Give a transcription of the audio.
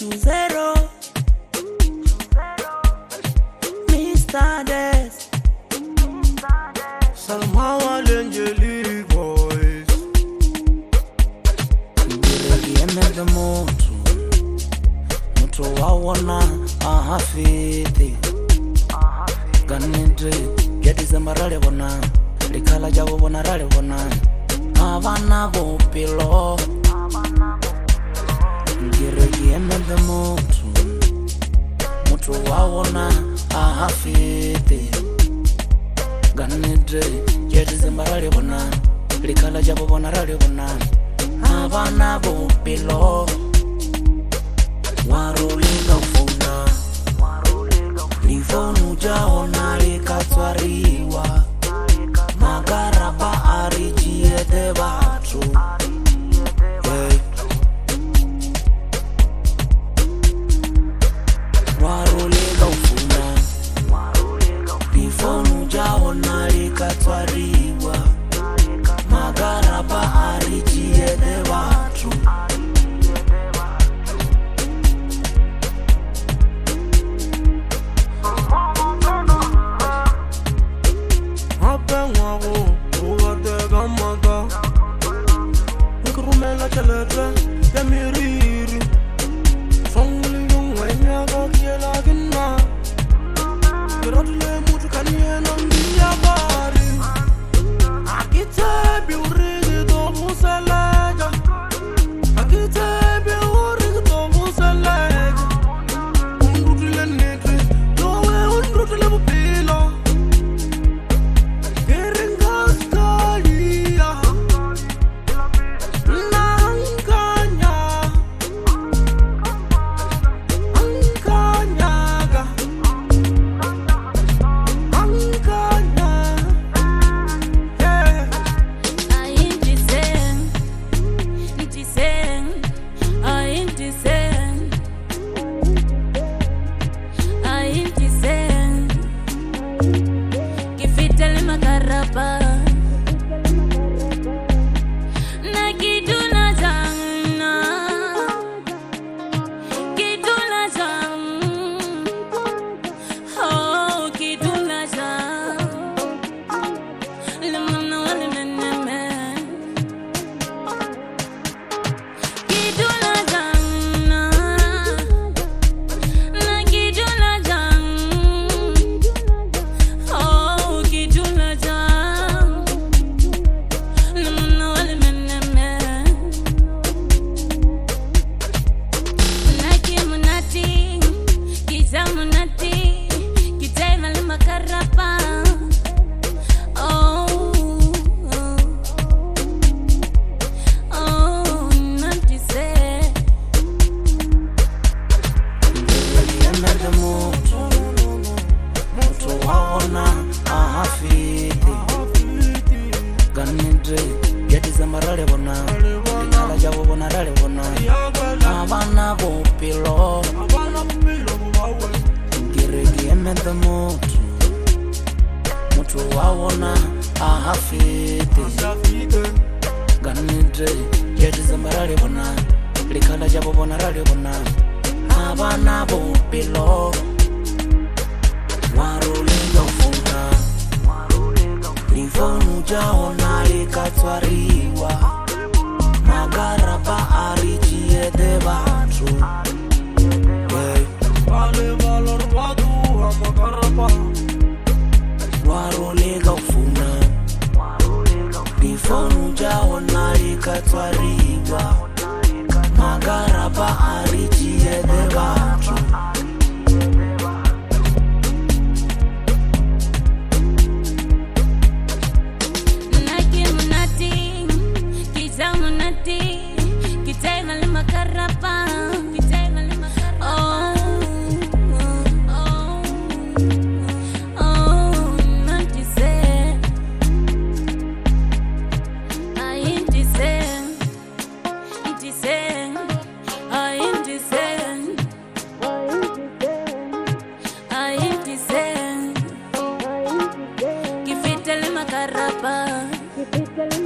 Chuzero, Mr. Des, Salmawa Angelic voice. Ndirekiemeze mutu wawona ahafiti ganidre getize rale bona likhala jabo bona rale bona abana bopilo ndirekiemeze mutu wawona ahafiti ganidre getize rale bona likhala jabo bona rale bona abana bopilo waruliga ufuna livonu jaona likatswariwa makarapa arijiete batu waruliga ufuna livonu jaona likatswariwa makarapa arijiete batu Ya miriri Songli yung wenya kakiela gina Kirodile mutu kanyena ndiya bari Akitebi urigi tomu seleja Akitebi urigi tomu seleja Undutile nitri Yowe undutile bupilo Kiringas kalia makarapa na kiduna jang oh kiduna jang lemana walemene kiduna jang na kiduna jang oh kiduna jang lemana walemene nakimunati kizamunati kitema makarapa oh nantise ndirekiemeze mutu wawona ahafiti ganidre getize rale bona likhala jabo bona rale bona abana bopilo ndirekiemeze mutu wawona ahafiti ganidre getize rale bona likhala jabo bona rale bona abana bopilo waruliga ufuna livonu jaona likatswariwa makarapa arijiete batu Vale valor batu makarapa waruliga ufuna livonu jaona likatswariwa makarapa arijiete batu nakimunati kizamunati kitema makarapa oh nantise kifitele makarapa